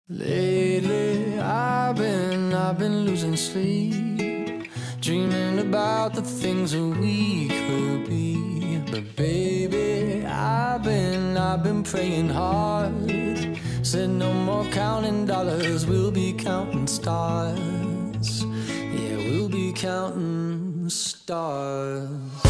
Lately, I've been losing sleep, dreaming about the things that we could be. But baby, I've been praying hard. Said no more counting dollars, we'll be counting stars. Yeah, we'll be counting stars.